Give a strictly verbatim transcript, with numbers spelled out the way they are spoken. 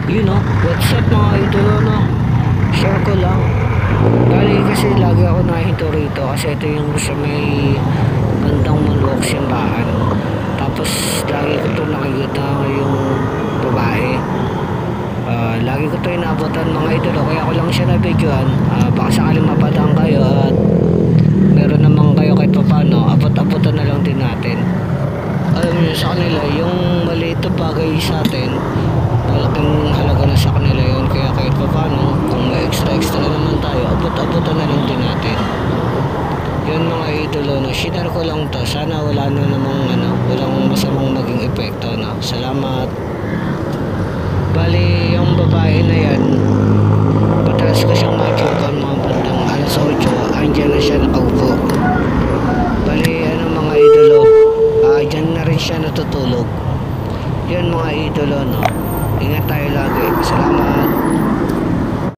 You know, what's up mga idolo, no? Share ko lang. Bali kasi lagi ako nahinto rito kasi ito yung sa may bandang Maluwag simbahan. Tapos lagi ko ito nakikita yung babae. Uh, lagi ko ito inabutan mga idolo, kaya ako lang siya na-videoan. Uh, baka sakaling mapadaan kayo at meron naman kayo kahit pa paano, abot-abotan na lang din natin. Alam niyo sa kanila, yung maliit na bagay sa atin, malaking halaga na sa kanila yun. Kaya kahit pa paano, kung may extra extra naman tayo, abot-abotan na lang din natin. Yun mga idolo, no? Share ko lang to. Sana wala na namang ano, walang masamang maging epekto, no? Salamat. Bali yung babae na yan, patalas ko siyang majukan mga bandang alas otso, andyan na siya nakaupo. Bali ano mga idolo, uh, dyan na rin siya natutulog. Yun mga idolo, no? Ingat tayo lagi. Salamat.